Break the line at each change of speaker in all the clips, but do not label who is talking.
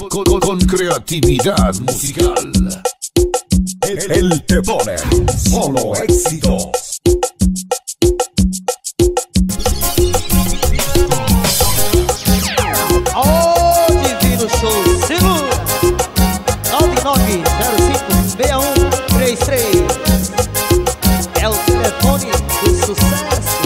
con creatividad musical. Él te pone solo éxitos.
Oh, divino show, segura 99056133 é o telefone do sucesso.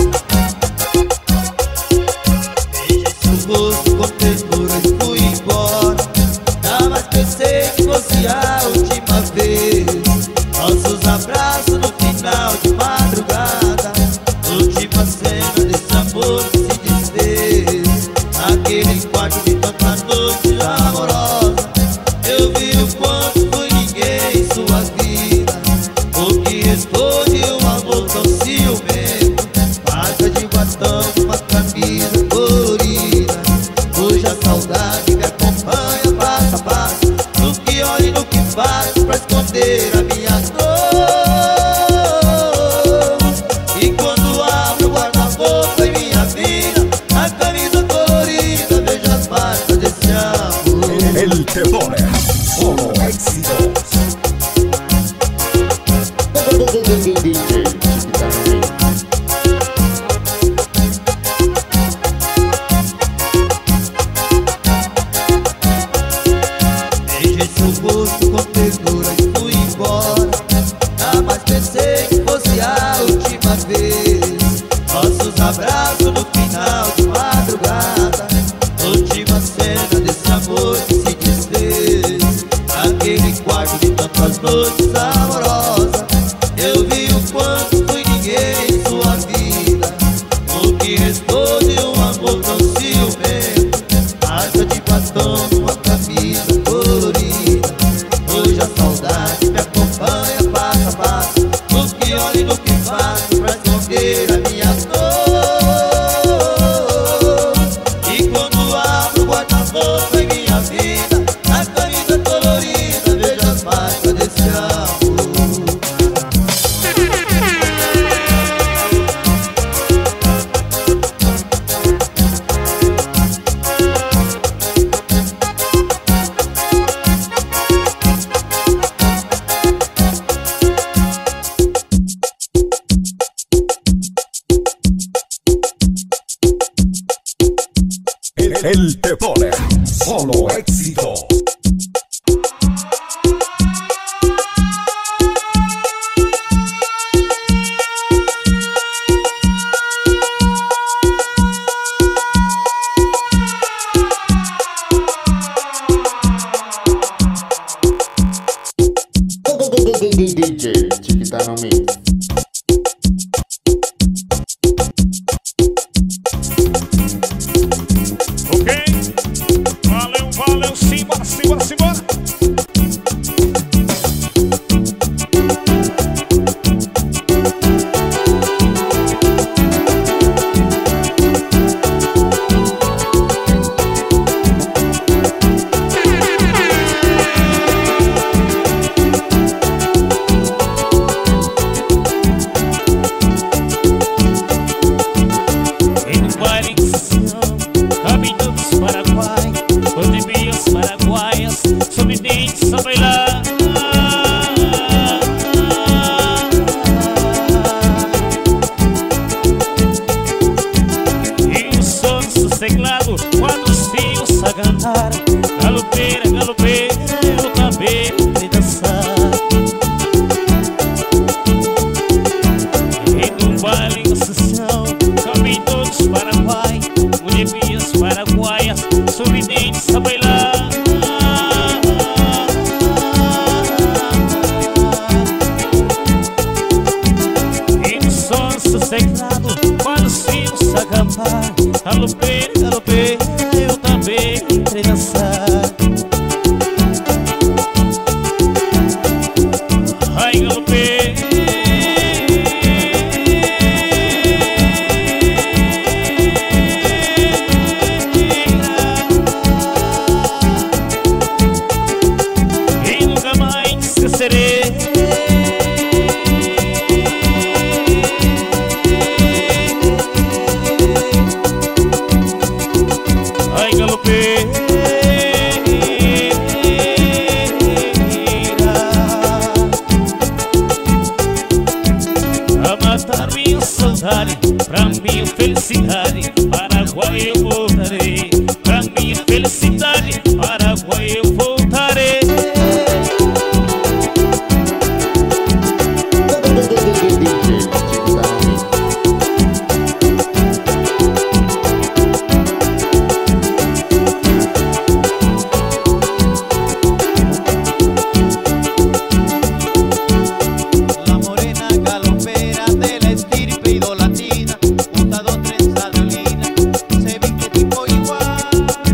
Beijei seu rosto com ternura e fui embora. Jamais pensei que fosse a última vez. Nossos abraços no final de madrugada, última cena desse amor que se desfez. Aquele quarto de tanta noite amorosa, eu vi o quanto foi ninguém em sua vida. O que restou de um amor tão ciumento, marca de batom, uma camisa colorida. Hoje a saudade me acompanha passo a passo, no que olho e no que faço pra esconder a minha dor. E quando abro o guarda-roupa em minha vida, a camisa colorida, vejo as marcas desse amor.
Él te pone solo éxitos.
Beijei seu rosto com ternura e fui embora. Jamais pensei que fosse a última vez. Nossos abraços no final de madrugada, última cena desse amor que se desfez. Aquele quarto de tantas noites amorosas, eu vi o quanto fui ninguém em sua vida. O que restou de um amor tão ciumento, marca de batom numa camisa colorida. Hoje a saudade me acompanha passo a passo, no que olho e no que faço pra esconder a minha dor. E quando abro o guarda-roupa em minha vida, a camisa colorida, vejo as marcas desse amor.
Él te pone solo éxitos.
DJ Chiquita no Mix.
Ok? Valeu, valeu, simbora, simbora, simbora. Teclado, quando os fios a cantar, galopeira, galopeira, eu também sei dançar. E no baile em sessão, cabem todos Paraguai, mulheres paraguaias, sorridentes a bailar. E no som sossegado, quando os fios a cantar, galopeira, galopeira, eu também sei dançar. Ai, galopeira, voltarei. Pra minha felicidade, Paraguai eu voltarei.
La morena galopera de la estirpe idolatina, usa dos trenzas de olina, se viste tipo igual.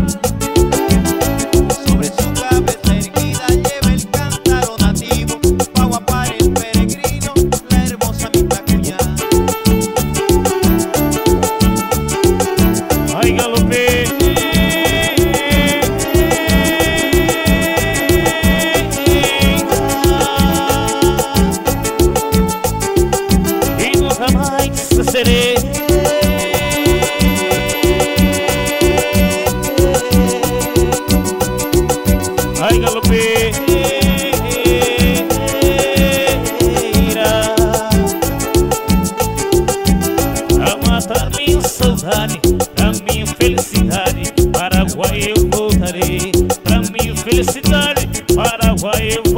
Sobre su cabeza erguida lleva el cántaro nativo, pa' guapar el peregrino, la hermosa Mitacuñá.
Ai, galopei. E nunca mais serei. Ai, galopei. A matar minha saudade, pra minha felicidade, Paraguai eu voltarei. Pra minha felicidade, Paraguai eu